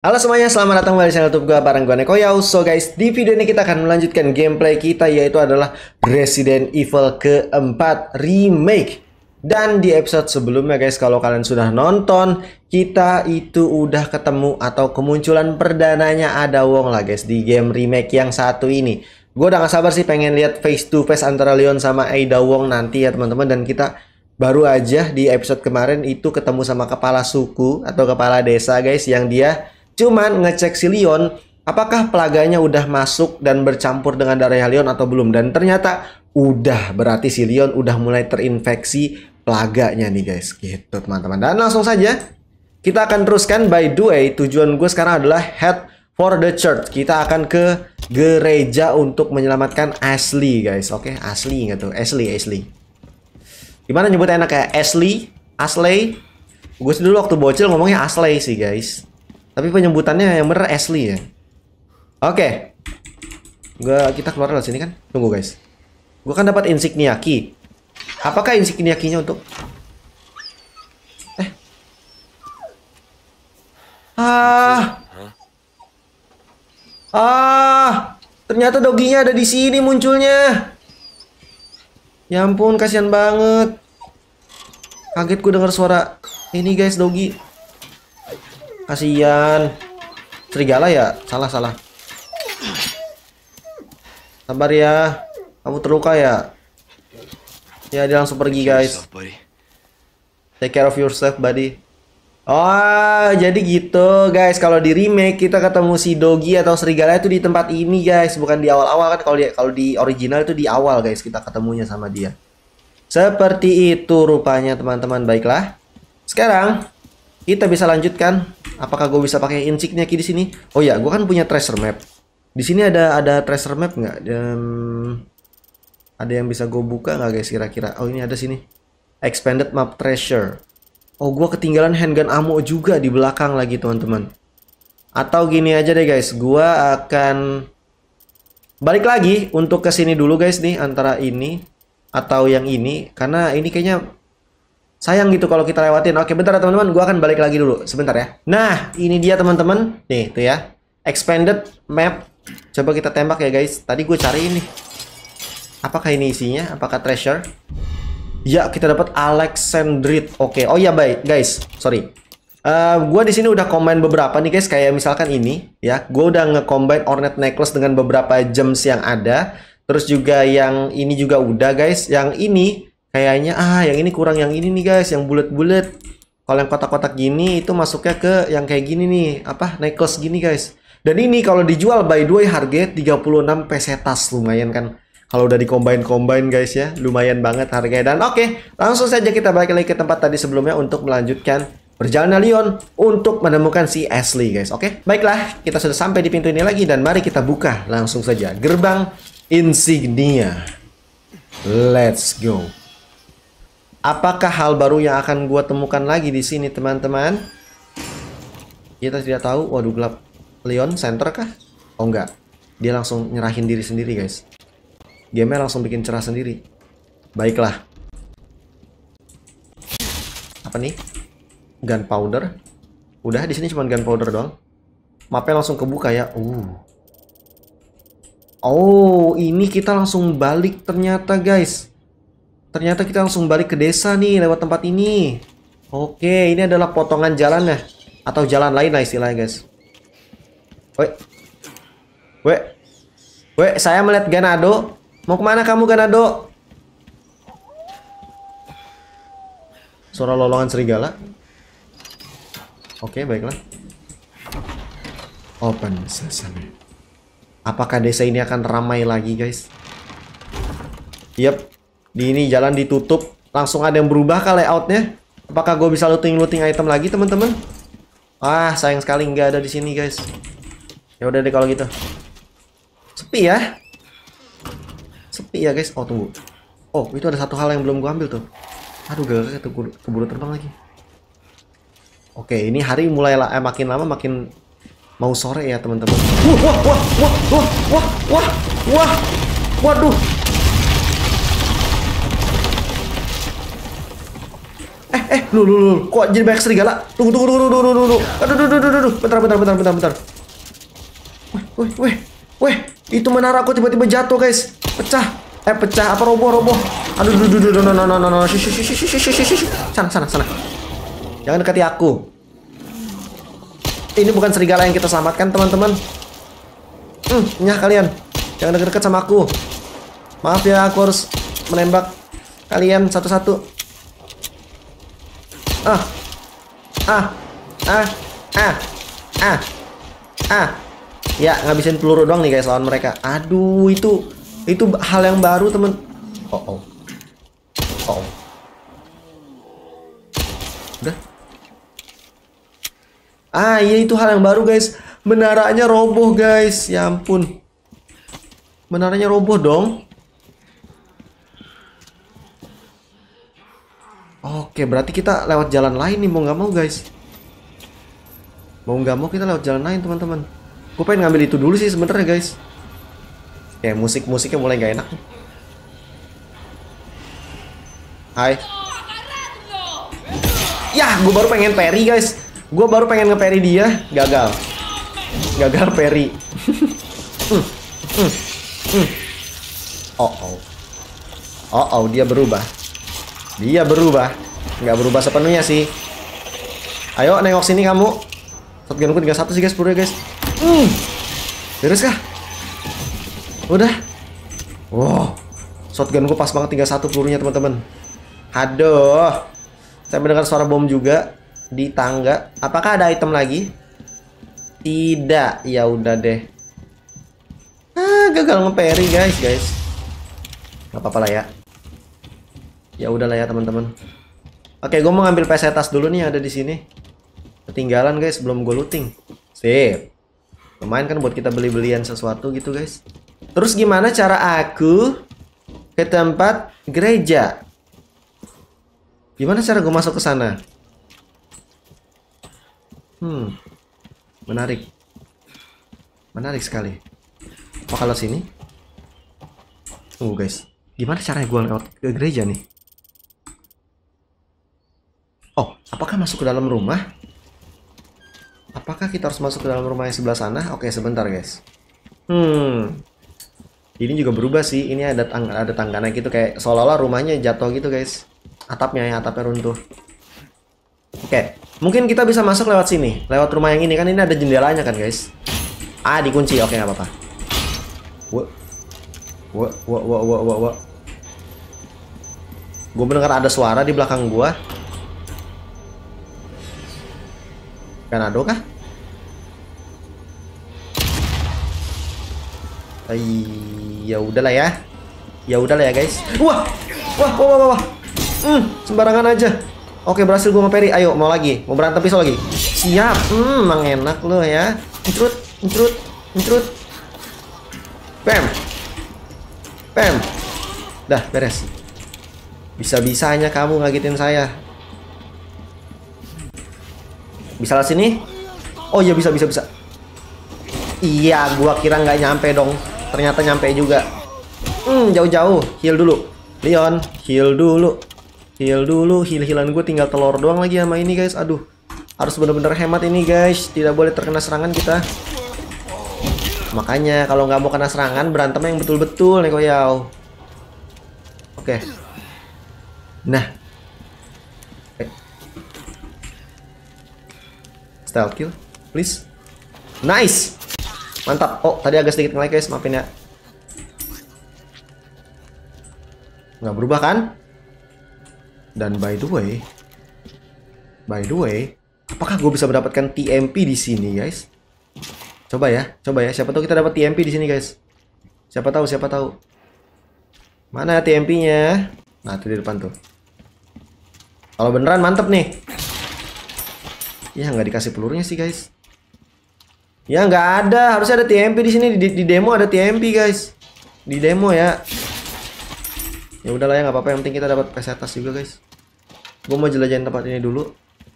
Halo semuanya, selamat datang kembali di channel YouTube gue bareng gue Nekoyau. So guys, di video ini kita akan melanjutkan gameplay kita, yaitu adalah Resident Evil keempat Remake. Dan di episode sebelumnya guys, kalau kalian sudah nonton, kita itu udah ketemu atau kemunculan perdananya Ada Wong lah guys di game remake yang satu ini. Gue udah gak sabar sih pengen lihat face to face antara Leon sama Ada Wong nanti ya teman-teman. Dan kita baru aja di episode kemarin itu ketemu sama kepala suku atau kepala desa guys, yang dia cuman ngecek si Leon apakah pelaganya udah masuk dan bercampur dengan darah Leon atau belum. Dan ternyata udah, berarti si Leon udah mulai terinfeksi pelaganya nih guys, gitu teman-teman. Dan langsung saja kita akan teruskan. By the way, tujuan gue sekarang adalah head for the church. Kita akan ke gereja untuk menyelamatkan Ashley guys. Oke, Ashley nggak tuh? Ashley. Gimana nyebutnya enak kayak Ashley? Gue dulu waktu bocil ngomongnya Ashley sih guys. Tapi penyebutannya yang bener Ashley ya. Oke. Kita keluar dari sini kan? Tunggu guys. Gue kan dapat insignia key. Apakah insignia key-nya untuk ternyata doginya ada di sini munculnya. Ya ampun, kasihan banget. Kaget gue dengar suara ini guys, dogi. Kasihan. Serigala ya? Salah. Sabar ya. Kamu terluka ya? Ya, dia langsung pergi guys. Take care of yourself buddy. Oh, jadi gitu guys. Kalau di remake kita ketemu si dogi atau serigala itu di tempat ini guys, bukan di awal-awal kan. Kalau di original itu di awal guys kita ketemunya sama dia. Seperti itu rupanya teman-teman. Baiklah. Sekarang kita bisa lanjutkan. Apakah gue bisa pakai insignia key di sini? Oh ya, gue kan punya treasure map. Di sini ada treasure map nggak? Ada yang bisa gue buka nggak guys kira-kira? Oh, ini ada sini. Expanded map treasure. Oh, gue ketinggalan handgun ammo juga di belakang lagi teman-teman. Atau gini aja deh guys, gue akan balik lagi untuk ke sini dulu guys nih, antara ini atau yang ini, karena ini kayaknya sayang gitu kalau kita lewatin. Oke, bentar ya teman-teman, gue akan balik lagi dulu sebentar ya. Nah, ini dia teman-teman. Nih, tuh ya. Expanded map. Coba kita tembak ya guys. Tadi gue cari ini. Apakah ini isinya? Apakah treasure? Ya, kita dapat Alexandrite. Oke. Oh ya, baik guys. Sorry. Gue di sini udah combine beberapa nih guys. Kayak misalkan ini ya. Gue udah nge-combine Ornate Necklace dengan beberapa gems yang ada. Terus juga yang ini juga udah guys. Yang ini kayaknya yang ini kurang, yang ini nih guys, yang bulat-bulat. Kalau yang kotak-kotak gini itu masuknya ke yang kayak gini nih, apa? Necklace gini guys. Dan ini kalau dijual by the way harganya 36 pesetas, lumayan kan. Kalau udah di-combine guys ya, lumayan banget harganya. Dan oke, langsung saja kita balik lagi ke tempat tadi sebelumnya untuk melanjutkan perjalanan Leon untuk menemukan si Ashley guys. Oke, baiklah, kita sudah sampai di pintu ini lagi dan mari kita buka langsung saja gerbang insignia. Let's go. Apakah hal baru yang akan gua temukan lagi di sini teman-teman? Kita tidak tahu. Waduh, gelap. Leon center kah? Oh enggak. Dia langsung nyerahin diri sendiri guys. Game-nya langsung bikin cerah sendiri. Baiklah. Apa nih? Gunpowder. Udah, di sini cuma gunpowder doang. Mapnya langsung kebuka ya. Oh, ini kita langsung balik ternyata guys. Ternyata kita langsung balik ke desa nih lewat tempat ini. Oke, ini adalah potongan jalan ya, atau jalan lain lah istilahnya guys. Weh, saya melihat Ganado. Mau kemana kamu Ganado? Suara lolongan serigala. Oke, baiklah. Open sesame. Apakah desa ini akan ramai lagi guys? Yap. Di ini jalan ditutup, langsung ada yang berubah kah layoutnya? Apakah gue bisa looting item lagi teman-teman? Sayang sekali nggak ada di sini guys. Ya udah deh kalau gitu. Sepi ya guys. Oh tunggu. Oh itu ada satu hal yang belum gue ambil tuh. Aduh gak keburu terbang lagi. Oke, ini hari mulai makin lama makin mau sore ya teman-teman. Waduh. Lu. Kok jadi banyak serigala? Tunggu. Aduh. Bentar. Weh. Itu menara aku tiba-tiba jatuh, guys. Pecah. Pecah apa roboh. Aduh. No. Sana. Jangan dekati aku. Ini bukan serigala yang kita selamatkan, teman-teman. Nyah kalian. Jangan deket-deket sama aku. Maaf ya, aku harus menembak kalian satu-satu. Ya, ngabisin peluru doang nih guys lawan mereka. Aduh, itu hal yang baru, temen. Oh. Udah. Iya, itu hal yang baru guys. Menaranya roboh guys. Ya ampun. Menaranya roboh dong. Oke, berarti kita lewat jalan lain nih, mau nggak mau guys. Mau nggak mau kita lewat jalan lain, teman-teman. Gue pengen ngambil itu dulu sih sebenarnya guys. Kayak musiknya mulai nggak enak. Hai. Ya, gue baru pengen parry guys. Gue baru pengen nge-parry dia, gagal parry. Dia berubah. Nggak berubah sepenuhnya sih. Ayo nengok sini kamu. Shotgunku 31 sih guys, peluru guys. Beres kah? Udah. Wow. Shotgunku pas banget 31 pelurunya, teman-teman. Aduh. Saya mendengar suara bom juga di tangga. Apakah ada item lagi? Tidak. Ya udah deh. Gagal nge-parry guys. Gak apa-apa lah ya. Ya udahlah ya teman-teman. Oke, gue mau ngambil pesetas dulu nih yang ada di sini. Ketinggalan guys, belum gue looting. Sip. Lumayan kan buat kita beli-belian sesuatu gitu guys. Terus gimana cara aku ke tempat gereja? Gimana cara gue masuk ke sana? Menarik sekali. Oh, kalau sini? Tunggu guys. Gimana caranya gue lewat ke gereja nih? Oh, apakah masuk ke dalam rumah? Apakah kita harus masuk ke dalam rumah yang sebelah sana? Oke, sebentar guys. Ini juga berubah sih. Ini ada tangga naik gitu, kayak seolah-olah rumahnya jatuh gitu guys. Atapnya runtuh. Oke, mungkin kita bisa masuk lewat sini. Lewat rumah yang ini kan, ini ada jendelanya kan guys. Dikunci. Oke, nggak apa-apa. Wah. Gue mendengar ada suara di belakang gua. Kanado kah? Ya udahlah ya. Guys. Wah. Sembarangan aja. Oke, berhasil gue nge-parry. Ayo, mau lagi. Mau berantem pisau lagi. Siap. Emang enak lo ya. Intrut. Bam. Dah, beres. Bisa-bisanya kamu ngagetin saya. Bisa lah sini? Oh iya, bisa. Iya, gua kira nggak nyampe dong. Ternyata nyampe juga. Jauh-jauh. Heal dulu. Leon, heal dulu. Heal-healan gue tinggal telur doang lagi sama ini guys. Aduh. Harus bener-bener hemat ini guys. Tidak boleh terkena serangan kita. Makanya kalau nggak mau kena serangan, berantem yang betul-betul nih koyau. Oke. Nah. Style kill, please. Nice. Mantap. Oh, tadi agak sedikit nge-lag guys, maafin ya. Nggak berubah kan? Dan by the way, apakah gue bisa mendapatkan TMP di sini guys? Coba ya. Siapa tahu kita dapat TMP di sini guys. Siapa tahu. Mana TMP-nya? Nah, itu di depan tuh. Kalau beneran mantep nih. Ya, nggak dikasih pelurunya sih guys. Ya, nggak ada. Harusnya ada TMP di sini. Di demo ada TMP guys. Di demo ya. Ya udahlah ya, nggak apa-apa. Yang penting kita dapat pesetas juga guys. Gue mau jelajahin tempat ini dulu.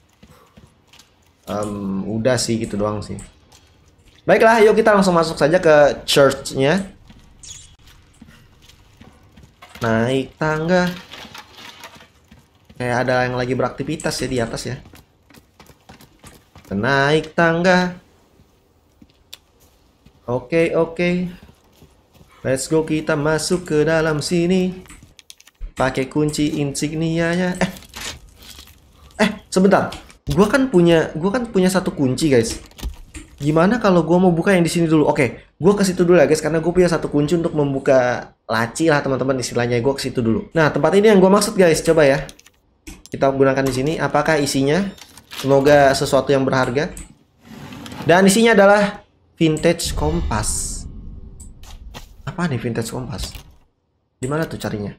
Udah sih, gitu doang sih. Baiklah, yuk kita langsung masuk saja ke church-nya. Naik tangga. Kayak ada yang lagi beraktivitas ya di atas ya. Kita naik tangga. Oke, oke. Let's go, kita masuk ke dalam sini. Pakai kunci insignianya. Sebentar. Gua kan punya satu kunci, guys. Gimana kalau gua mau buka yang di sini dulu? Oke, gua ke situ dulu ya, guys, karena gue punya satu kunci untuk membuka laci lah, teman-teman, istilahnya. Gua ke situ dulu. Nah, tempat ini yang gua maksud, guys. Coba ya. Kita gunakan di sini. Apakah isinya? Semoga sesuatu yang berharga. Dan isinya adalah vintage kompas. Apa nih vintage kompas? Dimana tuh carinya?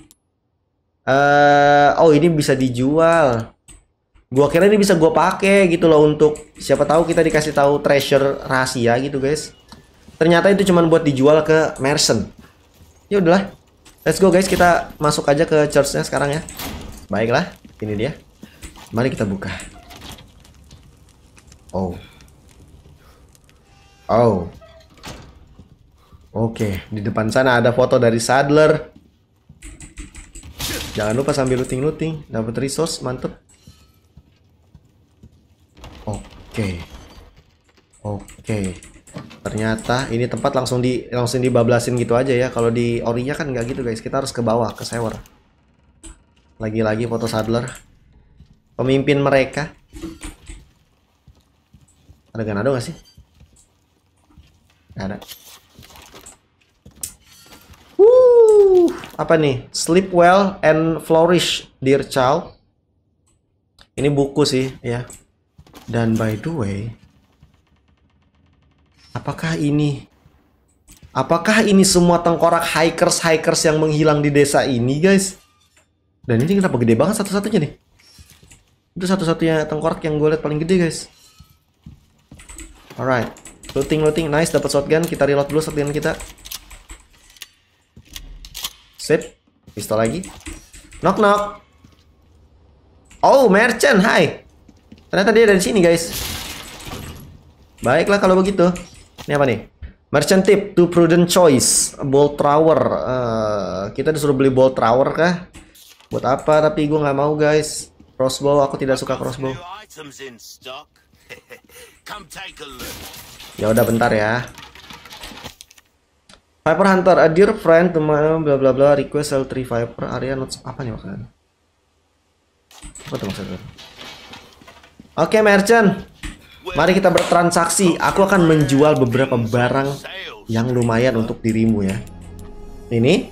Oh, ini bisa dijual. Gua kira ini bisa gua pakai gitu loh, untuk siapa tahu kita dikasih tahu treasure rahasia gitu, guys. Ternyata itu cuma buat dijual ke merchant. Ya udahlah. Let's go, guys, kita masuk aja ke church-nya sekarang ya. Baiklah, ini dia. Mari kita buka. Oh. Oke, di depan sana ada foto dari Saddler. Jangan lupa sambil looting-looting, dapat resource, mantep. Oke. Ternyata ini tempat langsung dibablasin gitu aja ya. Kalau di Ori-nya kan nggak gitu, guys. Kita harus ke bawah, ke sewer. Lagi-lagi foto Saddler. Pemimpin mereka. Ada Ganado nggak sih? Nggak ada. Apa nih? Sleep well and flourish, dear child. Ini buku sih, ya. Dan by the way, apakah ini semua tengkorak hikers yang menghilang di desa ini, guys? Dan ini kenapa gede banget satu-satunya nih? Itu satu-satunya tengkorak yang gue lihat paling gede, guys. Alright, looting, nice, dapat shotgun. Kita reload dulu shotgun kita. Sip, pistol lagi. Knock. Oh, merchant, hai. Ternyata dia dari sini, guys. Baiklah kalau begitu. Ini apa nih? Merchant tip to prudent choice. Bolt thrower. Kita disuruh beli bolt thrower kah? Buat apa? Tapi gue nggak mau, guys. Crossbow, aku tidak suka crossbow. Ya udah, bentar ya. Viper Hunter, a dear friend, teman, bla bla bla, request sell 3 Viper area notes. Apa nih maksudnya? Apa tuh maksudnya? Oke, merchant. Mari kita bertransaksi. Aku akan menjual beberapa barang yang lumayan untuk dirimu ya. Ini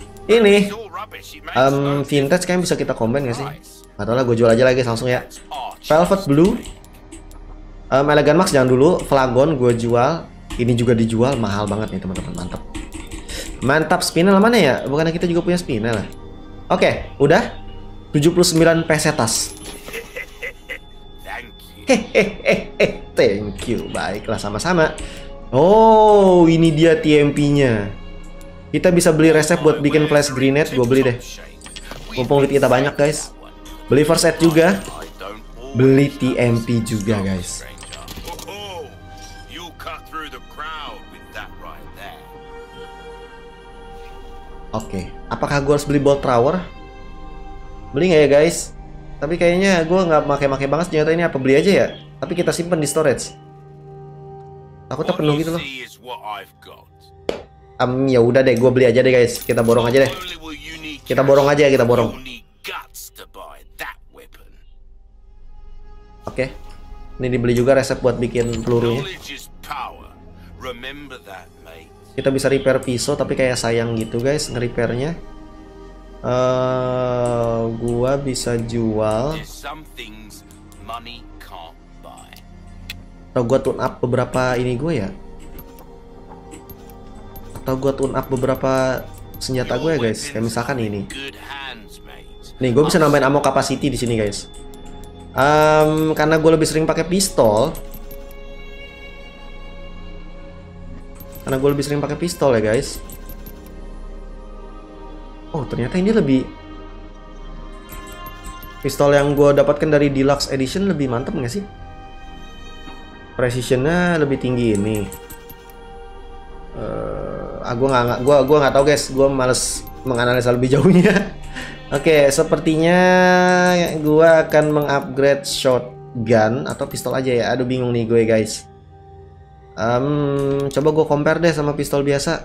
vintage kayaknya bisa kita combine gak sih? Atau lah, gue jual aja lagi langsung ya. Velvet Blue, Elegant Max jangan dulu. Flagon gue jual. Ini juga dijual, mahal banget nih teman-teman. Mantap. Spinel mana ya? Bukannya kita juga punya spinel lah. Oke, udah 79 pesetas. Thank you. Baiklah, sama-sama. Oh, ini dia TMP-nya. Kita bisa beli resep buat bikin flash grenade. Gue beli deh. Mumpung duit kita banyak, guys. Beli first aid juga. Beli TMP juga, guys. Oke, apakah gue harus beli bolt thrower? Beli nggak ya, guys? Tapi kayaknya gue nggak make banget senjata ini. Apa beli aja ya? Tapi kita simpen di storage. Takutnya penuh gitu loh. Ya udah deh, gue beli aja deh, guys. Kita borong aja deh. Kita borong. Oke. Ini dibeli juga resep buat bikin pelurunya. Kita bisa repair pisau, tapi kayak sayang gitu, guys, nge-repairnya. Gua bisa jual. Atau gua tune up beberapa ini gue ya. Atau gua tune up beberapa senjata gue ya, guys. Kayak misalkan ini. Nih, gue bisa nambahin ammo capacity di sini, guys. Karena gue lebih sering pakai pistol. Ya, guys. Oh, ternyata ini lebih. Pistol yang gue dapatkan dari Deluxe Edition lebih mantap nggak sih? Precisionnya lebih tinggi ini. Gue nggak tahu, guys. Gue males menganalisa lebih jauhnya. Oke, sepertinya gua akan mengupgrade shotgun atau pistol aja ya. Aduh bingung nih gue guys. Coba gue compare deh sama pistol biasa.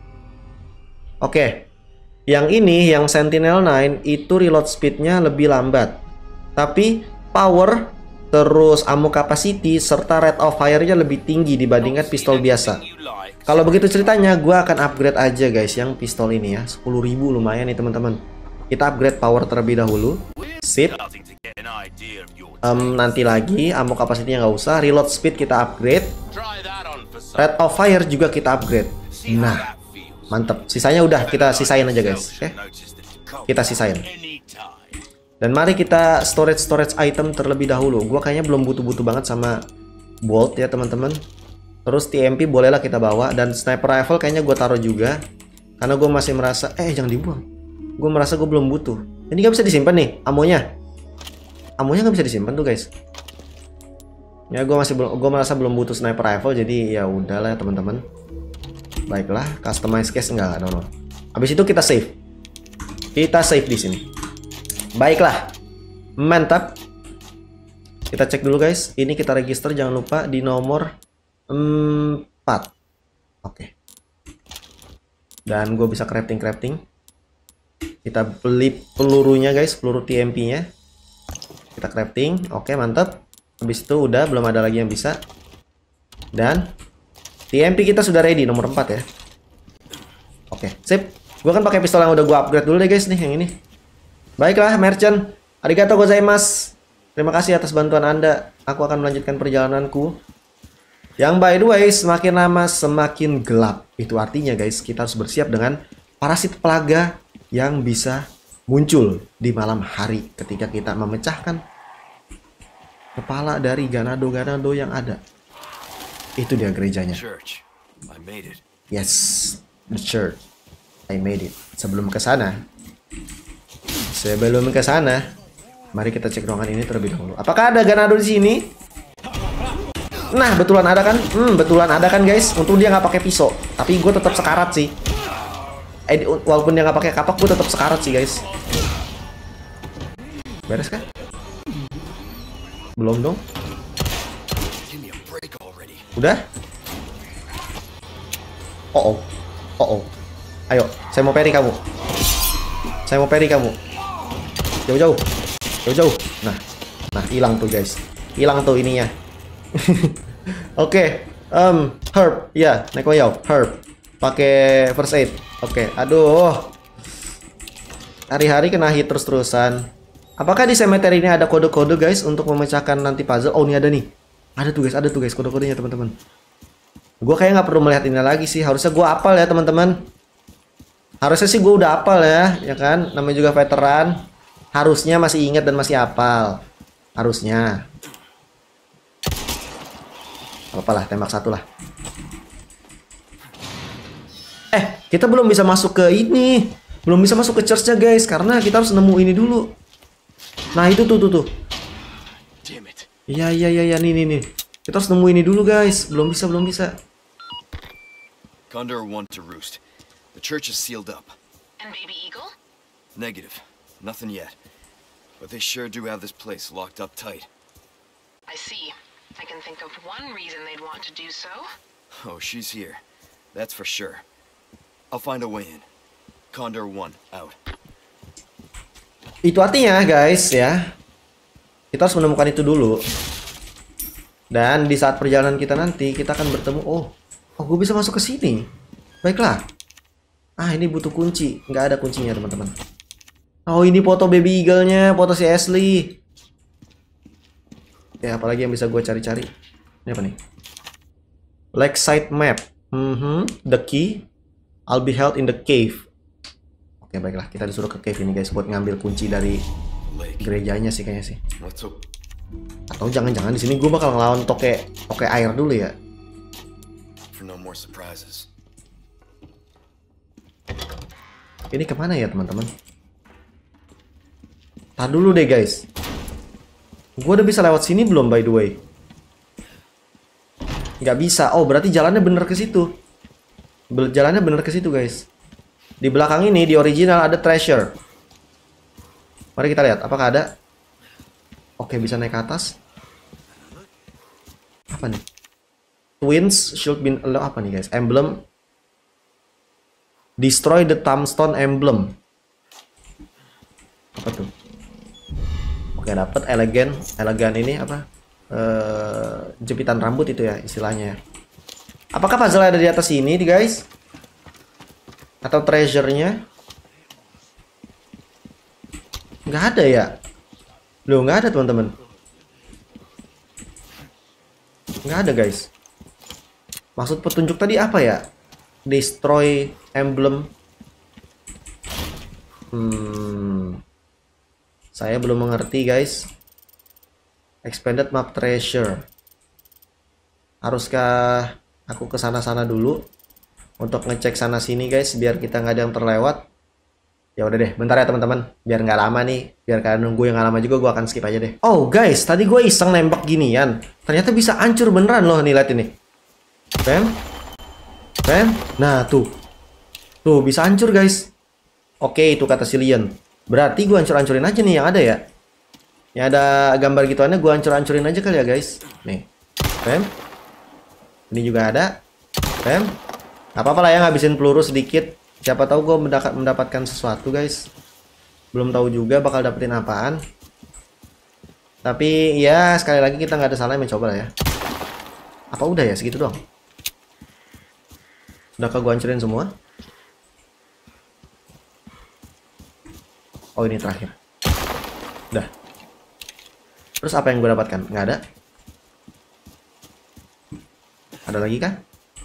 Oke, yang ini, yang Sentinel-9 itu reload speednya lebih lambat. Tapi power, terus ammo capacity, serta rate of fire-nya lebih tinggi dibandingkan pistol biasa. Kalau begitu ceritanya, gue akan upgrade aja guys yang pistol ini ya. 10.000 lumayan nih teman-teman. Kita upgrade power terlebih dahulu. Sip. Nanti lagi ammo capacity-nya nggak usah. Reload speed kita upgrade. Rate of fire juga kita upgrade. Nah, mantep. Sisanya udah kita sisain aja guys. Oke, kita sisain. Dan mari kita storage item terlebih dahulu. Gua kayaknya belum butuh-butuh banget sama bolt ya teman-teman. Terus TMP bolehlah kita bawa, dan sniper rifle kayaknya gue taruh juga karena gue masih merasa jangan dibuang. Gue merasa gue belum butuh. Ini nggak bisa disimpan nih amonya. Amonya nggak bisa disimpan tuh guys. Ya gue merasa belum butuh sniper rifle, jadi ya udahlah teman-teman. Baiklah, customize case enggak, no. Habis itu kita save. Kita save di sini. Baiklah. Mantap. Kita cek dulu guys. Ini kita register, jangan lupa di nomor 4. Oke. Dan gue bisa crafting. Kita beli pelurunya guys, peluru TMP-nya. Kita crafting. Oke, mantap. Habis itu udah, belum ada lagi yang bisa. Dan TMP kita sudah ready, nomor 4 ya. Oke, sip. Gue kan pakai pistol yang udah gue upgrade dulu deh guys nih, yang ini. Baiklah, merchant. Arigatou gozaimasu. Terima kasih atas bantuan Anda. Aku akan melanjutkan perjalananku. Yang by the way, semakin lama semakin gelap. Itu artinya guys, kita harus bersiap dengan parasit pelaga yang bisa muncul di malam hari ketika kita memecahkan kepala dari ganado-ganado yang ada. Itu dia gerejanya. Yes, the church. I made it. Sebelum ke sana, mari kita cek ruangan ini terlebih dahulu. Apakah ada ganado di sini? Nah, betulan ada kan? Betulan ada kan guys. Untung dia nggak pakai pisau. Tapi gue tetap sekarat sih. Walaupun dia nggak pakai kapak, gue tetap sekarat sih guys. Beres kan? Belum dong. Udah? Oh. Ayo, saya mau parry kamu. Jauh. Nah, hilang tuh guys. Hilang tuh ininya. Oke, herb, ya, Nekoyao, herb, pakai first aid. Oke, aduh, hari-hari kena hit terus-terusan. Apakah di cemetery ini ada kode-kode guys untuk memecahkan nanti puzzle? Oh, ini ada nih, ada tuh guys kode-kodenya teman-teman. Gue kayak nggak perlu melihat ini lagi sih. Harusnya gue hafal ya teman-teman. Harusnya sih gue udah hafal ya kan? Namanya juga veteran. Harusnya masih ingat dan masih hafal. Harusnya. Apalah, tembak satu lah. Kita belum bisa masuk ke ini. Belum bisa masuk ke church-nya guys, karena kita harus nemu ini dulu. Nah, itu tuh. Iya, nih. Kita harus nemu ini dulu guys. Belum bisa. Condor want to roost. The church is sealed up. And Baby Eagle? Negative. Nothing yet. But they sure do have this place locked up tight. I see. I can think of one reason they'd want to do so. Oh, she's here. That's for sure. I'll find a way in. Condor 1, out. Itu artinya guys ya, kita harus menemukan itu dulu. Dan di saat perjalanan kita nanti, kita akan bertemu. Oh, gue bisa masuk ke sini. Baiklah. Ini butuh kunci. Nggak ada kuncinya teman-teman. Oh, ini foto baby eagle-nya, foto si Ashley. Ya, apalagi yang bisa gue cari-cari. Ini apa nih? Lakeside map. The key. I'll be held in the cave. Oke, baiklah. Kita disuruh ke cave ini guys buat ngambil kunci dari gerejanya sih kayaknya sih. Atau jangan-jangan di sini gue bakal ngelawan toke air dulu ya. Ini kemana ya teman-teman? Tar dulu deh guys. Gue udah bisa lewat sini belum by the way? Nggak bisa. Oh, berarti jalannya bener ke situ. Jalannya bener ke situ guys. Di belakang ini di original ada treasure. Mari kita lihat apakah ada. Oke, bisa naik ke atas. Apa nih? Twins should be apa nih guys? Emblem. Destroy the tombstone emblem. Apa tuh? Oke, dapat elegan ini apa? Jepitan rambut itu ya istilahnya. Apakah puzzle ada di atas ini guys? Atau treasure-nya? Nggak ada ya? Loh, nggak ada teman-teman. Nggak ada guys. Maksud petunjuk tadi apa ya? Destroy emblem. Saya belum mengerti guys. Expanded map treasure. Haruskah aku ke sana-sana dulu untuk ngecek sana sini guys, biar kita nggak ada yang terlewat. Ya udah deh, bentar ya teman-teman, biar nggak lama nih, biar kalian nunggu yang nggak lama juga, gue akan skip aja deh. Oh guys, tadi gue iseng nembak ginian, ternyata bisa hancur beneran loh nih, lihat ini. Bam, bam, nah tuh bisa hancur guys. Oke, itu kata Cillian. Berarti gue hancur-hancurin aja nih yang ada ya. Yang ada gambar gituannya gue hancur-hancurin aja kali ya guys. Nih, bam. Ini juga ada, bam. Gak apa-apa lah ya, ngabisin peluru sedikit. Siapa tahu gue mendapatkan sesuatu guys. Belum tahu juga bakal dapetin apaan. Tapi ya sekali lagi kita nggak ada salah mencoba lah ya. Apa udah ya segitu doang? Udah gue hancurin semua. Oh ini terakhir. Udah. Terus apa yang gue dapatkan? Nggak ada. Ada lagi kah?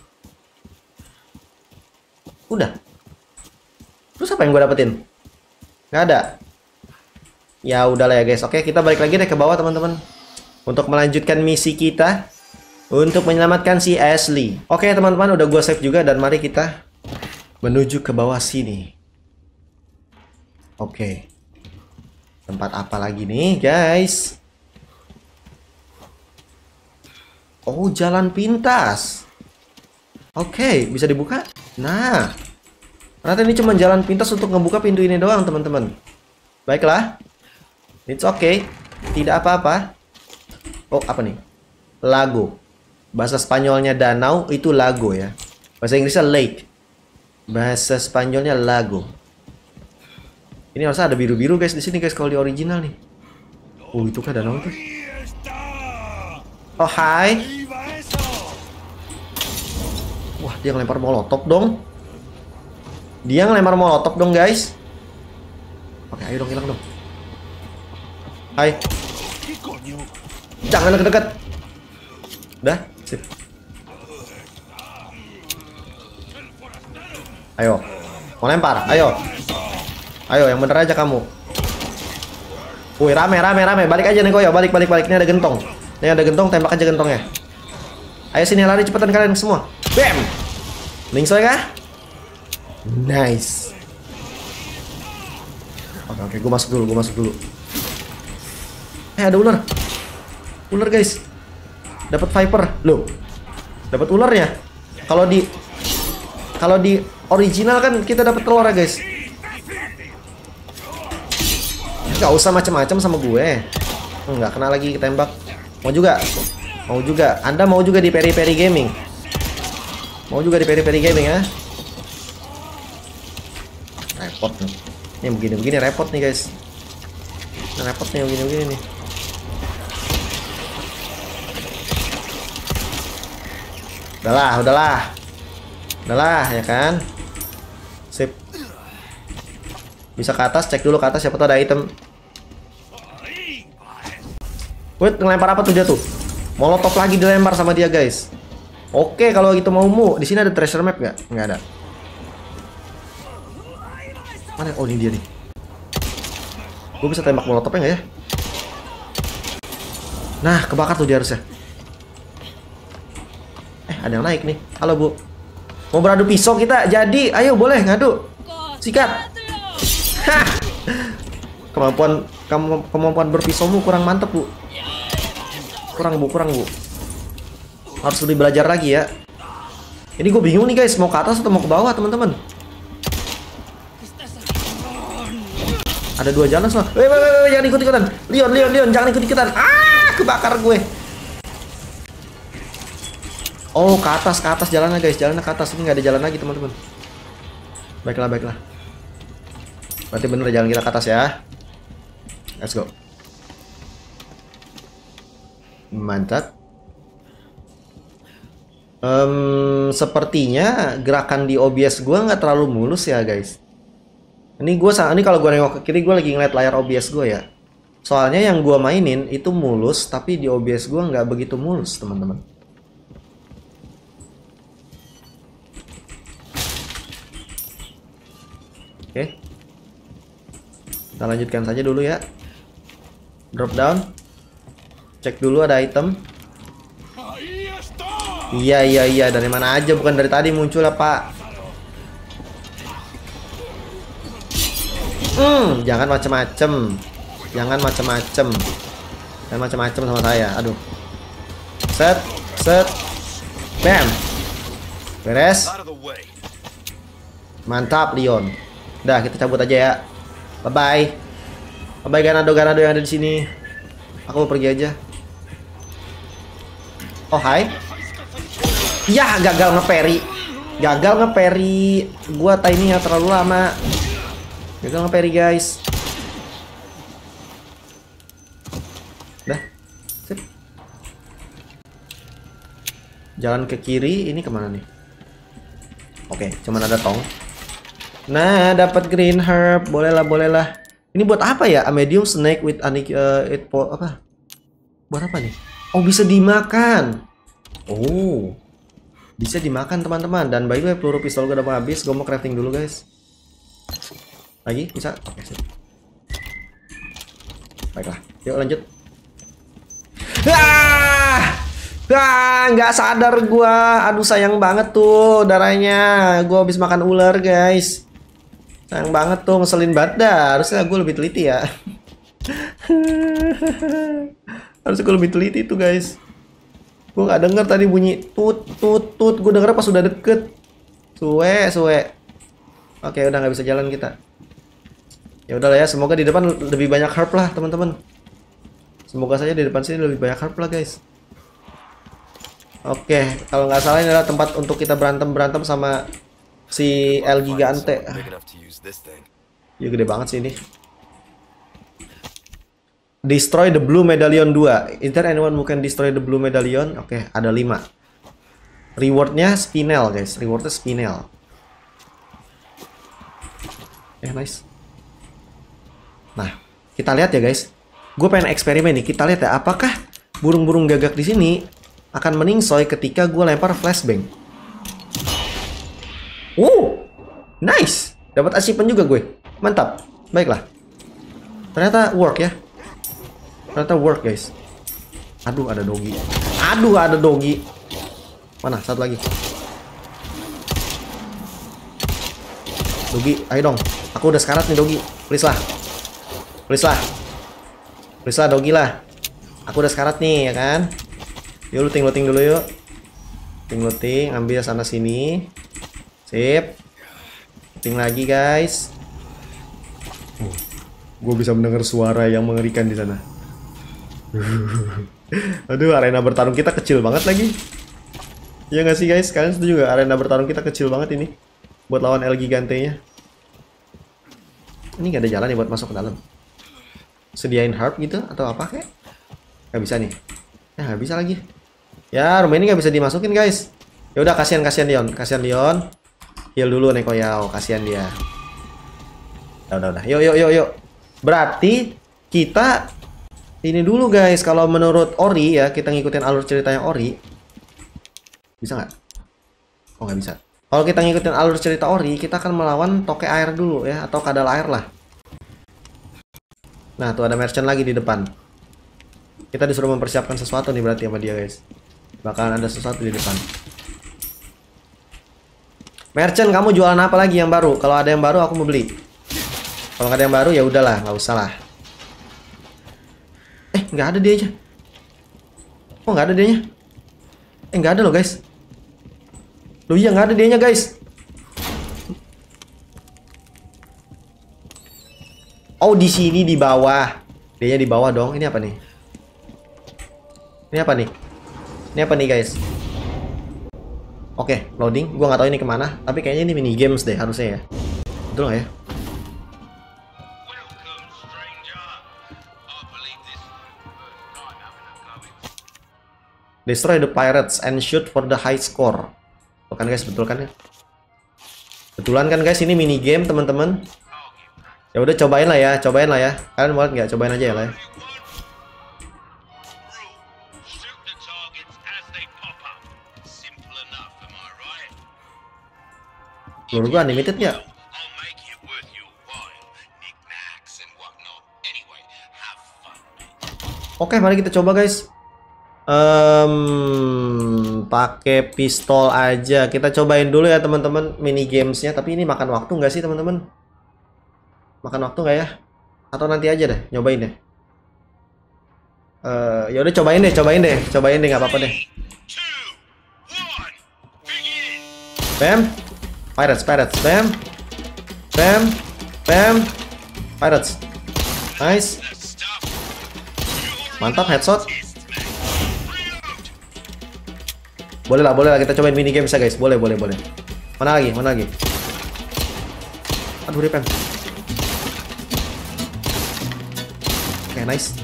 Udah. Terus apa yang gue dapetin? Nggak ada. Ya udahlah ya guys. Oke, kita balik lagi deh ke bawah teman-teman. Untuk melanjutkan misi kita. Untuk menyelamatkan si Ashley. Oke teman-teman, udah gue save juga. Dan mari kita menuju ke bawah sini. Oke. Tempat apa lagi nih guys? Oh, jalan pintas. Oke, bisa dibuka. Nah, ternyata ini cuma jalan pintas untuk ngebuka pintu ini doang, teman-teman. Baiklah. It's okay. Tidak apa-apa. Oh, apa nih? Lago. Bahasa Spanyolnya danau itu lago ya. Bahasa Inggrisnya lake. Bahasa Spanyolnya lago. Ini harusnya ada biru-biru guys di sini guys kalau di original nih. Oh, itu kan danau tuh. Oh, hai. Wah, dia ngelempar molotov dong. Dia ngelempar molotov dong, guys. Oke, ayo dong, hilang dong. Hai. Jangan deket-deket. Udah, sip. Ayo. Mau lempar, ayo. Ayo, yang bener aja kamu. Wih, rame. Balik aja nih, Koyo. Balik. Ini ada gentong. Ini ada gentong, tembak aja gentongnya. Ayo sini, lari cepetan kalian semua. Bam! Ningsoy kah? Nice. Oke, gue masuk dulu. Ada ular. Ular guys. Dapat viper. Loh. Dapat ularnya. Kalau di original kan kita dapat telur ya guys. Gak usah macam-macam sama gue. Nggak kena lagi ketembak. Mau juga. Anda mau juga di Peri Gaming. Ya. Repot nih. Ini begini repot nih guys. Repot nih begini nih. Udahlah ya kan. Sip. Bisa ke atas, cek dulu ke atas siapa tahu ada item. Wait, ngelempar apa tuh dia tuh? Molotov lagi dilempar sama dia guys. Oke, kalau gitu mau di sini ada treasure map nggak? Nggak ada. Mana? Oh, ini dia nih. Gue bisa tembak molotovnya nggak ya? Nah, kebakar tuh dia harusnya. Ada yang naik nih. Halo Bu. Mau beradu pisau kita? Jadi, ayo boleh ngadu. Sikat. Hah. Kemampuan berpisaumu kurang mantep Bu. Kurang Bu. Harus lebih belajar lagi ya. Ini gue bingung nih guys, mau ke atas atau mau ke bawah teman-teman. Ada 2 jalan semua. Weh, jangan ikut-ikutan. Leon, jangan ikut-ikutan. Ah, kebakar gue. Oh, ke atas jalannya guys. Jalannya ke atas. Ini nggak ada jalan lagi teman-teman. Baiklah. Berarti bener jalan kita ke atas ya. Let's go. Mantap. Sepertinya gerakan di OBS gue nggak terlalu mulus ya guys. Ini kalau gue nengok ke kiri gue lagi ngeliat layar OBS gue ya. Soalnya yang gue mainin itu mulus, tapi di OBS gue nggak begitu mulus teman-teman. Oke, kita lanjutkan saja dulu ya. Drop down, cek dulu ada item. Iya, dari mana aja, bukan dari tadi muncul ya pak. Jangan macem-macem sama saya. Aduh, set, bam, beres. Mantap Leon. Udah, kita cabut aja ya. Bye bye Ganado yang ada di sini. Aku mau pergi aja. Oh hai. Ya, gagal nge-parry. Gua timingnya terlalu lama. Gagal nge-parry guys. Dah. Sip. Jalan ke kiri. Ini kemana nih? Oke, cuman ada tong. Nah, dapat green herb. Boleh lah. Ini buat apa ya? A medium snake with apa? Buat apa nih? Oh, bisa dimakan. Oh, bisa dimakan teman-teman. Dan by the way, peluru pistol gue udah mau habis. Gue mau crafting dulu guys. Lagi bisa? Oke, sip. Baiklah, yuk lanjut. Nggak sadar gua. Aduh, sayang banget tuh darahnya. Gua habis makan ular guys. Sayang banget tuh, ngeselin banget dah. Harusnya gue lebih teliti ya. Harusnya gue lebih teliti tuh guys. Gue nggak denger tadi bunyi tut. Gue denger pas udah deket. Suwe. Oke, udah nggak bisa jalan kita. Ya udahlah ya, semoga di depan lebih banyak herb lah teman-teman. Semoga saja di depan sini lebih banyak herb lah guys. Oke, kalau nggak salah ini adalah tempat untuk kita berantem sama si El Gigante. Ya gede banget sih ini. Destroy the Blue Medallion 2. Is there anyone who can destroy the Blue Medallion? Oke, ada 5. Rewardnya spinel guys. Rewardnya spinel. Nice. Nah, kita lihat ya guys. Gue pengen eksperimen nih. Kita lihat ya, apakah burung-burung gagak di sini akan meningsoy ketika gue lempar flashbang. Nice. Dapat achievement juga gue. Mantap. Baiklah. Ternyata work ya. Ternyata work guys. Aduh, ada doggy. Mana? Satu lagi. Doggy, ayo dong. Aku udah sekarat nih doggy. Please lah doggy lah. Aku udah sekarat nih ya kan. Yuk looting dulu yuk. Looting, ambil sana sini. Sip. Looting lagi guys. Gue bisa mendengar suara yang mengerikan di sana. Aduh, arena bertarung kita kecil banget lagi. Ya nggak sih guys? Kalian setuju juga arena bertarung kita kecil banget ini buat lawan El Gigante-nya. Ini nggak ada jalan ya buat masuk ke dalam. Sediain harp gitu atau apa kayak? Nggak bisa nih. Ya nggak bisa lagi. Ya rumah ini nggak bisa dimasukin guys. Ya udah, kasihan Leon. Heal dulu Neko Yao, kasihan dia. Udah. Yuk. Berarti kita ini dulu guys. Kalau menurut Ori ya, kita ngikutin alur ceritanya Ori. Bisa nggak? Oh nggak bisa. Kalau kita ngikutin alur cerita Ori, kita akan melawan toke air dulu ya, atau kadal air lah. Nah, tuh ada merchant lagi di depan. Kita disuruh mempersiapkan sesuatu nih berarti sama dia guys. Bakalan ada sesuatu di depan. Merchant, kamu jualan apa lagi yang baru? Kalau ada yang baru aku mau beli. Kalau nggak ada yang baru ya udahlah, nggak usah lah. Nggak ada dianya. Oh, nggak ada dianya. Nggak ada loh guys. Loh iya, nggak ada dianya guys. Oh, di sini di bawah. Dia di bawah dong. Ini apa nih? Ini apa nih? Ini apa nih, guys? Oke, loading. Gua nggak tahu ini kemana. Tapi kayaknya ini mini games deh harusnya ya. Betul nggak ya? Destroy the pirates and shoot for the high score. Betul kan guys? Betul kan ya? Betulan kan guys? Ini mini game teman-teman. Ya udah cobain lah ya, cobain lah ya. Kalian mau nggak? Cobain aja ya lah ya. Menurut gua unlimited nggak? Oke, mari kita coba guys. Pakai pistol aja. Kita cobain dulu ya teman-teman mini gamesnya. Tapi ini makan waktu nggak sih teman-teman? Makan waktu nggak ya? Atau nanti aja deh, nyobain deh. Ya udah cobain deh, nggak apa-apa deh. Bam, pirates, bam, bam, bam, pirates, nice, mantap headshot. Boleh lah kita cobain mini games ya guys, boleh. Mana lagi? Aduh, rip. Oke, nice.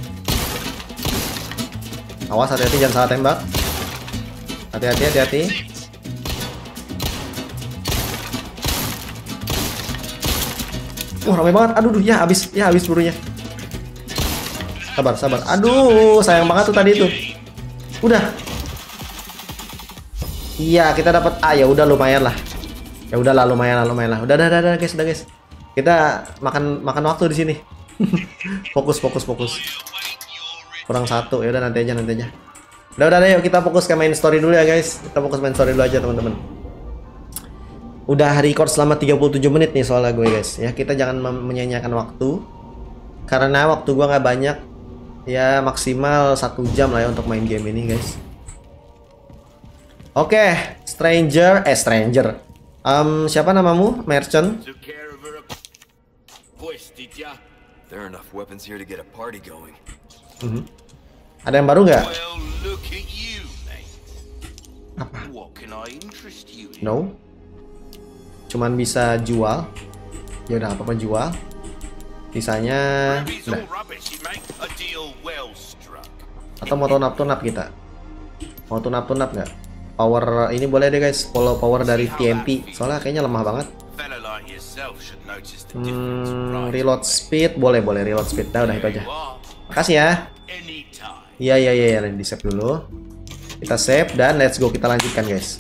Awas, hati-hati jangan salah tembak. Hati-hati. Wah, ramai banget. Aduh, ya habis pelurunya. Sabar. Aduh, sayang banget tuh tadi itu. Udah. Iya, kita dapat ya udah lumayan lah. Lumayan lah. Udah guys. Kita makan waktu di sini. Fokus. Kurang satu. Ya udah nanti aja. Udah yuk kita fokus ke main story dulu ya guys. Kita fokus main story dulu aja teman-teman. Udah record selama 37 menit nih soalnya gue guys. Ya, kita jangan menyanyiakan waktu. Karena waktu gua nggak banyak. Ya maksimal 1 jam lah ya untuk main game ini guys. Oke, stranger. Siapa namamu? Merchant. There are enough weapons here to get a party going. Ada yang baru nggak? Well, look at you, mate. Apa? What can I interest you in? No. Cuman bisa jual. Ya udah apa jual. Sisanya Ruby's udah. all rubbish, mate. A deal well struck. Atau mau tunap kita? Mau tunap nggak? Power ini boleh deh guys. Follow power dari TMP. Soalnya kayaknya lemah banget. Fella like yourself should notice the difference, right? Reload speed boleh reload speed. Udah itu aja. You are. Makasih ya. Anytime. Iya, di save dulu. Kita save dan let's go kita lanjutkan guys.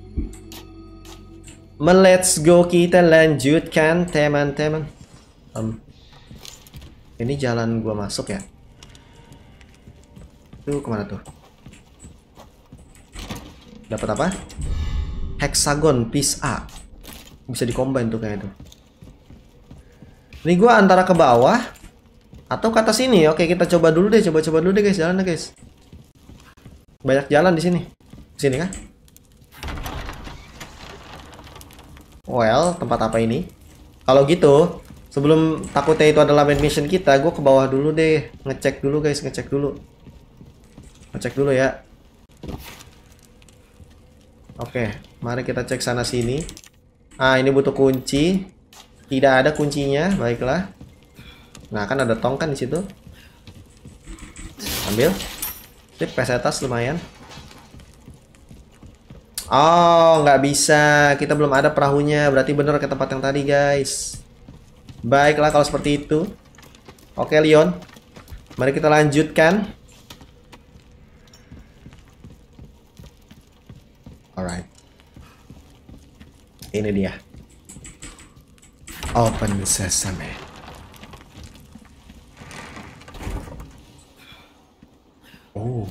Let's go kita lanjutkan teman-teman. Ini jalan gua masuk ya. Tuh kemana tuh? Dapat apa? Hexagon piece A. Bisa dikombin tuh kayak itu. Ini gua antara ke bawah atau ke atas ini. Oke, kita coba dulu deh, guys, jalan deh guys. Banyak jalan di sini. Sini kah? Well, tempat apa ini? Kalau gitu, sebelum takutnya itu adalah main mission kita, gue ke bawah dulu deh. Ngecek dulu guys, ngecek dulu ya. Oke, mari kita cek sana sini. Ini butuh kunci. Tidak ada kuncinya, baiklah. Nah, kan ada tong kan di situ. Ambil. Sip, pesetas lumayan. Oh, nggak bisa. Kita belum ada perahunya. Berarti bener ke tempat yang tadi, guys. Baiklah kalau seperti itu. Oke, Leon. Mari kita lanjutkan. Alright. Ini dia. Open sesame. Oh.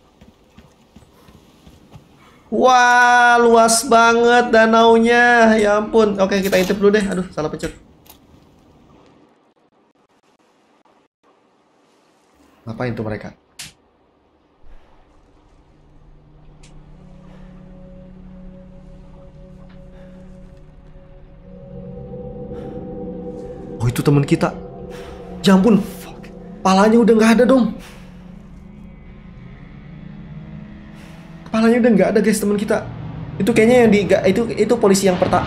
Wah, luas banget danaunya. Ya ampun. Oke, kita intip dulu deh. Aduh, salah pencet. Ngapain tuh mereka? Oh, itu teman kita. Ya ampun, kepalanya udah nggak ada dong. Kepalanya udah nggak ada guys, teman kita. Itu kayaknya yang itu polisi yang pertama.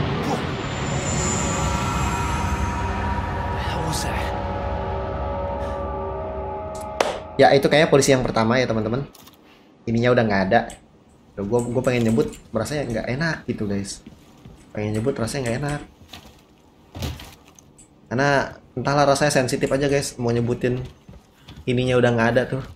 Ya itu kayaknya polisi yang pertama ya teman-teman. Ininya udah nggak ada. Gue pengen nyebut, rasanya nggak enak gitu guys. Pengen nyebut rasanya nggak enak. Karena entahlah rasanya sensitif aja guys. Mau nyebutin ininya udah nggak ada tuh.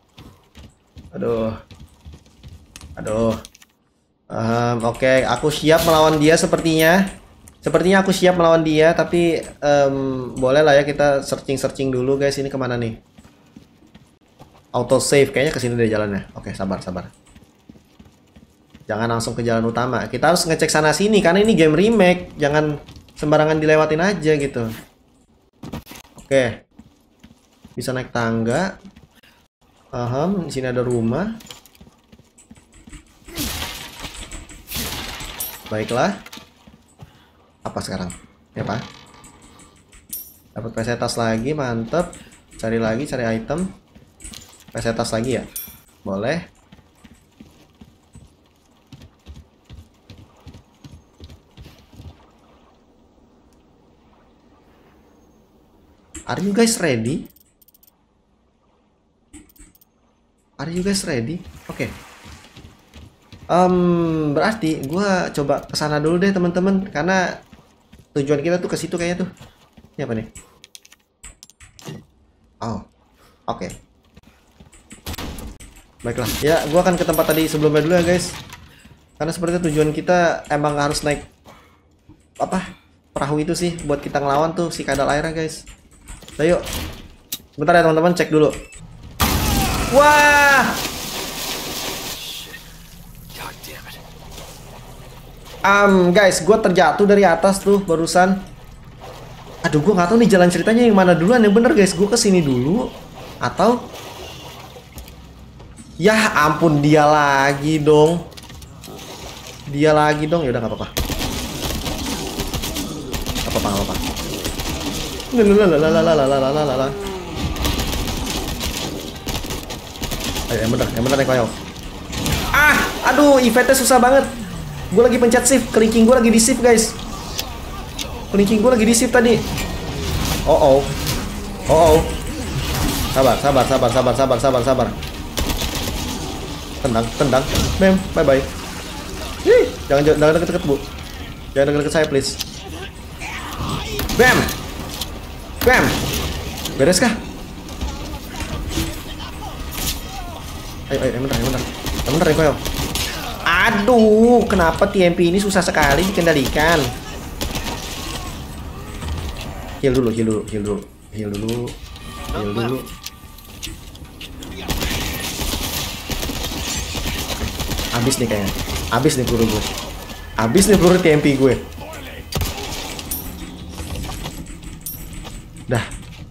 Aduh. Oke, aku siap melawan dia sepertinya. Sepertinya aku siap melawan dia, tapi boleh lah ya kita searching dulu guys. Ini kemana nih? Auto save kayaknya kesini deh jalannya. Oke, sabar. Jangan langsung ke jalan utama. Kita harus ngecek sana sini karena ini game remake. Jangan sembarangan dilewatin aja gitu. Oke. Bisa naik tangga. Di sini ada rumah. Baiklah. Apa sekarang? Ya, Pak. Dapat pesetas lagi, mantep. Cari item. Pesetas lagi ya? Boleh. Are you guys ready? Oke. Berarti gue coba kesana dulu deh teman-teman, karena tujuan kita tuh ke situ kayaknya tuh. Ini apa nih? Oh, oke. Baiklah, ya gue akan ke tempat tadi sebelumnya dulu ya guys. Karena sepertinya tujuan kita emang harus naik perahu itu sih buat kita ngelawan tuh si kadal airnya guys. Nah, yuk. Bentar ya teman-teman, cek dulu. Wah. Guys, gue terjatuh dari atas tuh barusan. Aduh, gue nggak tahu nih jalan ceritanya yang mana duluan yang bener guys. Gue kesini dulu atau ya ampun, dia lagi dong. Ya udah nggak apa-apa. Apa-apa. Ayo, yang bener nih koyo. Aduh, eventnya susah banget. Gue lagi pencet shift, kelingking gue lagi di shift guys. Kelingking gue lagi di shift tadi. Oh. Sabar. Tendang. Mem, bye. Jangan deket-deket, Bu. Jangan deket-deket saya, please. Bam. Beres kah? Ayo, yang bener ya, koyo. Aduh, kenapa TMP ini susah sekali dikendalikan? Heal dulu. Habis nih kayaknya. Habis nih peluru gue. Habis nih peluru TMP gue. Dah.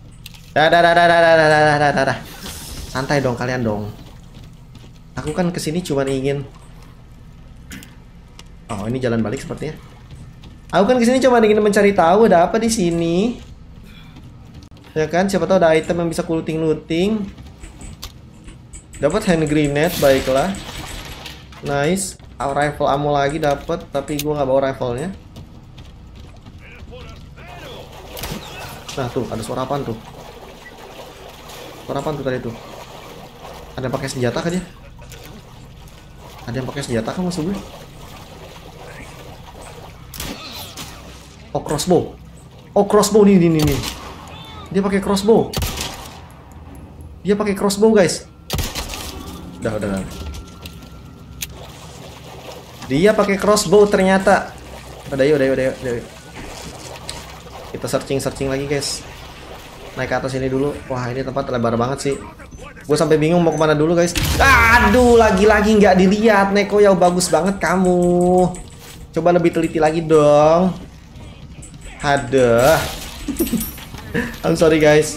Santai dong kalian dong. Aku kan kesini cuma ingin. Oh, ini jalan balik sepertinya. Aku kan kesini cuma ingin mencari tahu ada apa di sini. Ya kan, siapa tahu ada item yang bisa ku looting. Dapat hand grenade, baiklah. Nice. Rifle ammo lagi dapat, tapi gua nggak bawa rifle-nya. Nah, tuh ada suara apaan tuh? Suara apaan tuh tadi tuh? Ada yang pakai senjata kan dia? Ada yang pakai senjata kan maksud gue? Oh, crossbow nih. Dia pakai crossbow. Guys. Udah. Dia pakai crossbow ternyata. Udah yuk. Kita searching lagi guys. Naik ke atas ini dulu. Wah, ini tempat lebar banget sih. Gue sampai bingung mau kemana dulu guys. Aduh, lagi-lagi nggak dilihat. Neko ya, bagus banget kamu. Coba lebih teliti lagi dong. Aduh. I'm sorry guys.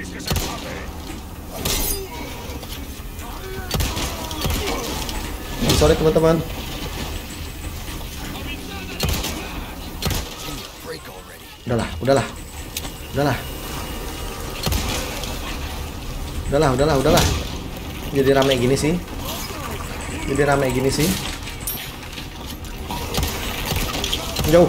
Sorry teman-teman. Udahlah. Udahlah. Jadi rame gini sih. Menjauh.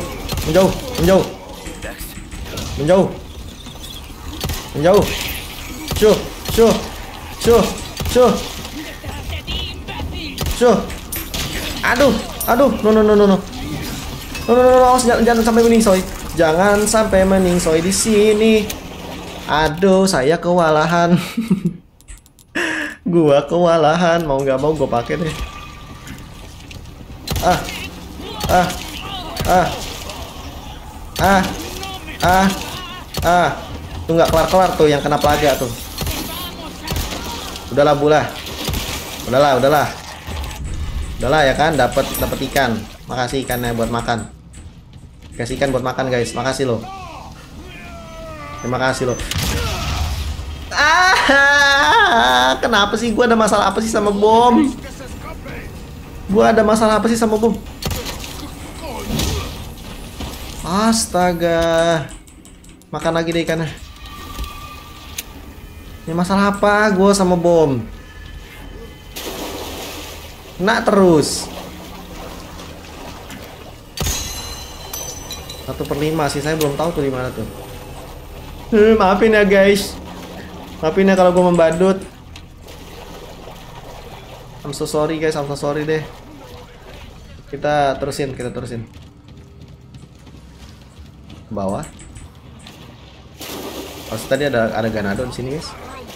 Cuh. Aduh. No. Awas, jangan sampai meningsoy. Jangan sampai meningsoy di sini. Aduh, saya kewalahan. Gua kewalahan, mau nggak mau gue pakai deh. Tuh nggak kelar tuh yang kena plaga tuh. Udahlah bulah. Udahlah ya kan, dapat ikan. Makasih ikannya buat makan. Kasih ikan buat makan guys, makasih loh. Terima kasih loh. Kenapa sih gua ada masalah apa sih sama bom? Astaga. Makan lagi deh ikannya. Ini masalah apa gua sama bom? Kena terus. 1/5 sih, saya belum tahu tuh di mana tuh. Maafin ya guys. Maafin ya kalau gue membadut. I'm so sorry guys, deh. Kita terusin. Ke bawah. Oh, tadi ada ganado di sini guys.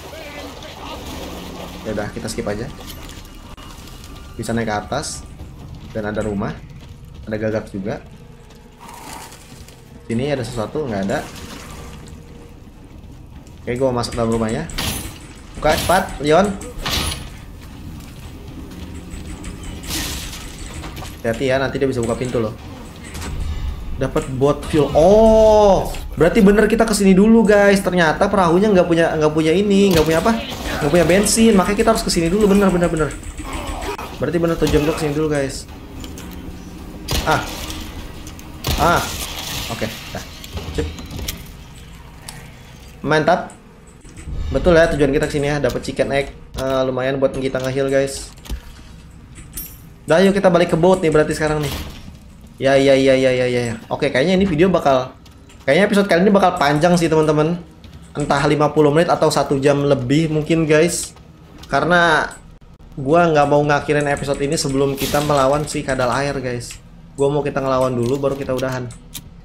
Ya udah, kita skip aja. Bisa naik ke atas dan ada rumah. Ada gagak juga. Sini ada sesuatu, nggak ada. Oke, gue masuk dalam rumahnya. Buka cepat, Leon. Hati-hati ya, nanti dia bisa buka pintu loh. Dapat bot fuel. Oh, berarti bener kita kesini dulu guys. Ternyata perahunya nggak punya bensin. Makanya kita harus kesini dulu. Bener. Berarti bener tujuan gue kesini dulu guys. Oke, dah. Cip. Mantap. Betul ya, tujuan kita kesini ya, dapat chicken egg. Lumayan buat kita nge-heal guys. Dah, yuk kita balik ke boat nih berarti sekarang nih. Ya. Oke, kayaknya episode kali ini bakal panjang sih teman-teman. Entah 50 menit atau 1 jam lebih mungkin guys. Karena gua nggak mau ngakhirin episode ini sebelum kita melawan si kadal air guys. Gua mau kita ngelawan dulu baru kita udahan.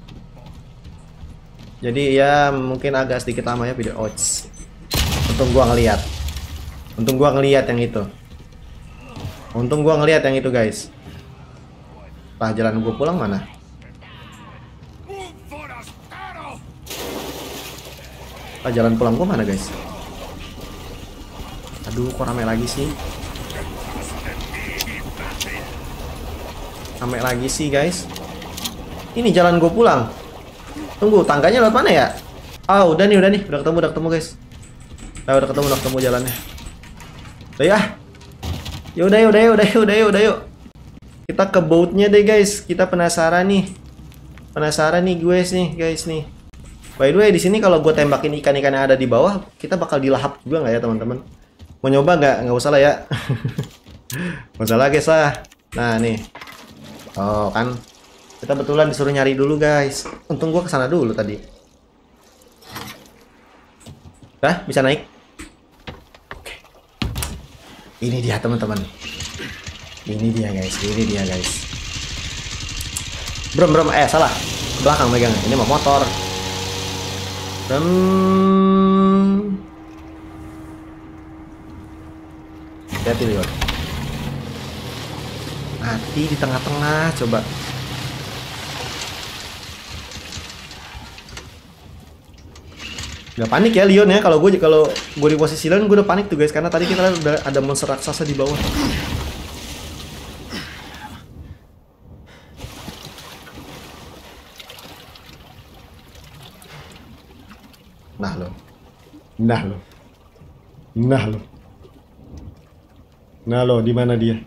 Jadi ya mungkin agak sedikit lama ya video. Untung gua ngeliat yang itu. Guys. Jalan gua pulang mana? Jalan pulang gua mana guys? Aduh, kok ramai lagi sih? Guys. Ini jalan gua pulang. Tunggu, tangganya lewat mana ya? Udah nih, udah ketemu guys. Udah ketemu jalannya. Udah ya. Yaudah yuk. Kita ke boatnya deh guys. Kita penasaran nih guys nih. By the way, di sini kalau gue tembakin ikan-ikan yang ada di bawah, kita bakal dilahap juga nggak ya teman-teman? Mau nyoba nggak? Nggak usah lah ya. Nggak usah lah guys lah. Nah nih. Oh kan. Kita betulan disuruh nyari dulu guys. Untung gua kesana dulu tadi. Dah, bisa naik. Oke. Ini dia teman-teman. Ini dia guys. Brom. Salah. Belakang megang. Ini mau motor. Hati-hati Leon. Mati di tengah-tengah coba. Gak panik ya Leon ya, kalau gue di posisi Leon gue udah panik tuh guys, karena tadi kita udah ada monster raksasa di bawah. Nah lo, di mana dia?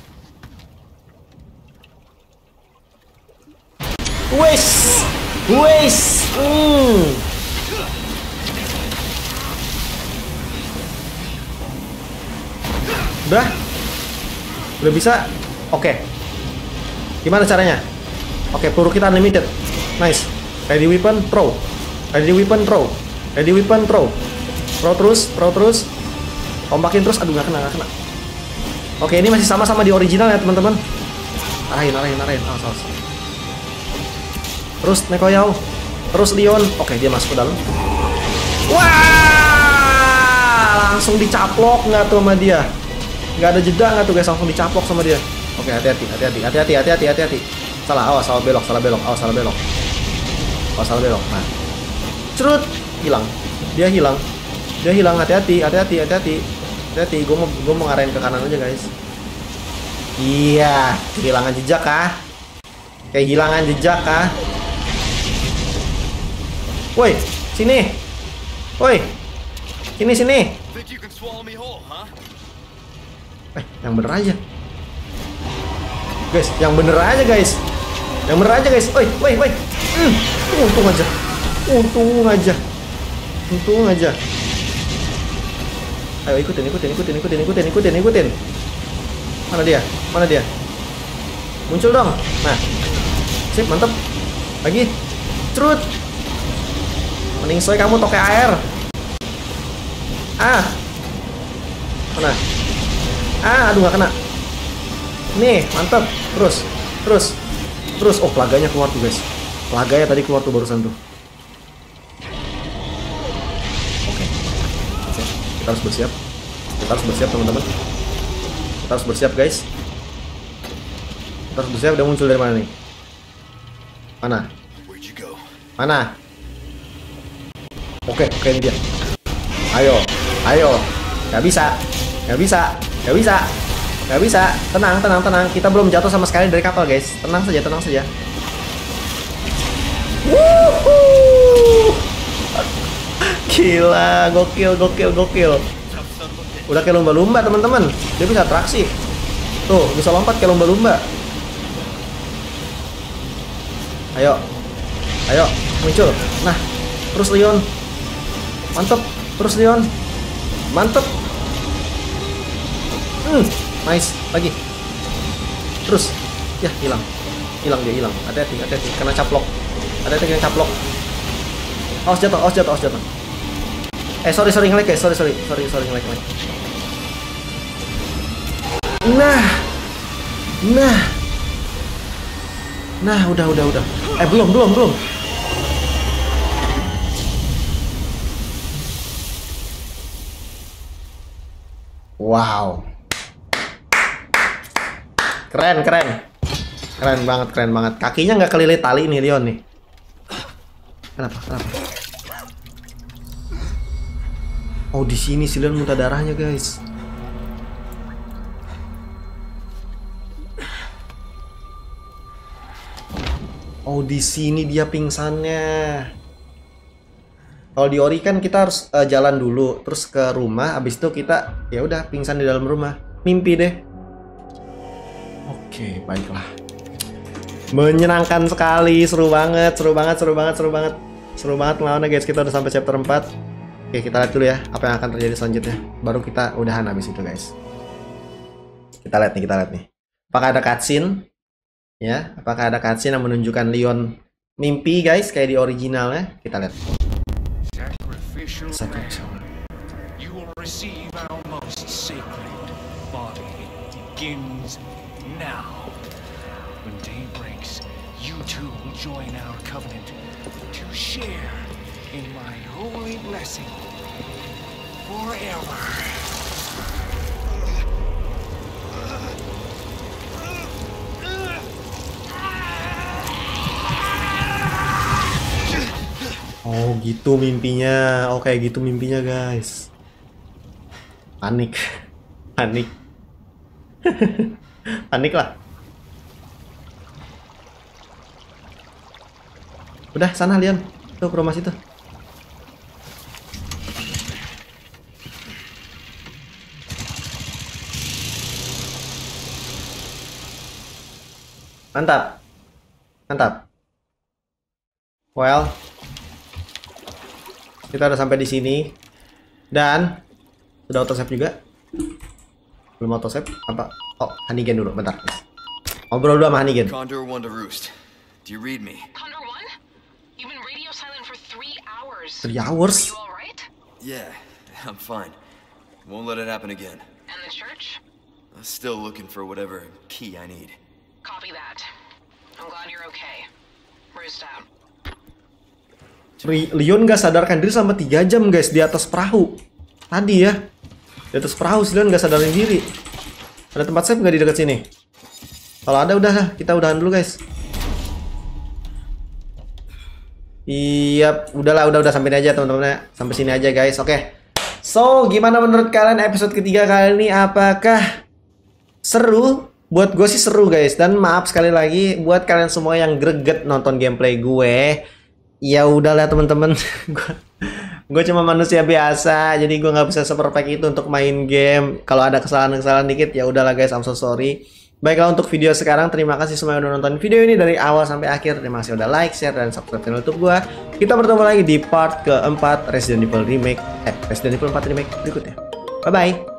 Wes. Udah? Udah bisa? Oke. Gimana caranya? Oke, peluru kita unlimited. Nice. Ready weapon, throw. Ready weapon, throw. Ready weapon, throw. Throw terus, throw terus. Tompakin terus. Aduh, nggak kena, nggak kena. Oke, ini masih sama-sama di original ya, teman-teman. Arahin. Awas, awas. Terus Nekoyao. Terus Leon. Oke, dia masuk ke dalam. Wah! Langsung dicaplok nggak tuh sama dia? Nggak ada jeda nggak tuh guys? Langsung dicaplok sama dia. Oke, hati-hati. Salah belok. Awas, salah belok. Nah. Cerut, hilang. Dia hilang. Hati-hati. Gue mau ngarahin ke kanan aja, guys. Iya, kehilangan jejak kah? Woi, sini. Woi. Sini. Think you can swallow me whole, huh? Yang bener aja. Guys, yang bener aja, guys. Woi. Untung aja. Ayo ikutin. Mana dia? Muncul dong. Nah. Sip, mantep. Lagi. Cerut. Meningsoy kamu toke air. Mana? Aduh, nggak kena. Nih, mantep. Terus. Oh, pelaganya keluar tuh, guys. Pelaganya tadi keluar tuh barusan tuh. Oke. Kita harus bersiap. Teman-teman. Kita harus bersiap, guys. Udah muncul dari mana nih? Where'd you go? Mana? Oke, ini dia. Ayo. Gak bisa. Tenang. Kita belum jatuh sama sekali dari kapal, guys. Tenang saja. Wuhuu. Gila, gokil. Udah kayak lumba-lumba, teman-teman. Dia bisa atraksi. Tuh, bisa lompat kayak lumba-lumba. Ayo, muncul. Nah, terus Leon. Mantep. Nice, lagi. Terus, ya hilang. Hati-hati. Kena caplok. Awas jatuh. Sorry nge-lag guys. Sorry nge-lag. Nah, udah. Belum. Wow. Keren banget. Kakinya nggak kelilit tali nih Leon nih. Kenapa? Oh, di sini si Leon muntah darahnya, guys. Oh, di sini dia pingsannya. Kalau di Ori kan kita harus jalan dulu, terus ke rumah, abis itu kita ya udah pingsan di dalam rumah. Mimpi deh. Oke, baiklah. Menyenangkan sekali, seru banget lawannya, guys. Kita udah sampai chapter 4. Oke, kita lihat dulu ya apa yang akan terjadi selanjutnya. Baru kita udahan habis itu, guys. Kita lihat nih. Apakah ada cutscene? Ya, apakah ada cutscene yang menunjukkan Leon mimpi, guys, kayak di originalnya? Kita lihat. Sacrificial man, you will receive our most sacred body. It begins now. When day breaks, you too will join our covenant to share in my holy blessing forever. Oh, gitu mimpinya. Oh, kayak gitu mimpinya, guys. Panik. Panik lah. Udah, sana Leon. Tuh, ke rumah situ. Mantap. Well, kita udah sampai di sini dan sudah auto save juga. Belum auto save apa? Oh, Hannigan dulu, bentar. Ngobrol dulu sama Hannigan. Condor 1 to Roost. Do you read me? Condor 1? You've been radio silent for 3 hours. 3 hours? Are you alright? Yeah, I'm fine. Won't let it happen again. And the church? I'm still looking for whatever key I need. Copy that. I'm glad you're okay. Roost out. Leon gak sadarkan diri selama 3 jam guys di atas perahu. Tadi ya. Di atas perahu Leon gak sadarkan diri. Ada tempat save gak di dekat sini? Kalau ada udah, kita udahan dulu guys. Iya, udahlah, udah sampai aja teman-teman. Sampai sini aja guys. Oke. So, gimana menurut kalian episode ketiga kali ini? Apakah seru? Buat gue sih seru guys. Dan maaf sekali lagi buat kalian semua yang greget nonton gameplay gue. Ya udahlah teman-teman. Gue cuma manusia biasa, jadi gue nggak bisa seperfect itu untuk main game. Kalau ada kesalahan-kesalahan dikit, ya udahlah guys, I'm so sorry. Baiklah, untuk video sekarang, terima kasih semua yang udah nonton video ini dari awal sampai akhir. Terima kasih udah like, share, dan subscribe channel YouTube gue. Kita bertemu lagi di part keempat Resident Evil Remake, Resident Evil 4 Remake berikutnya. Bye bye.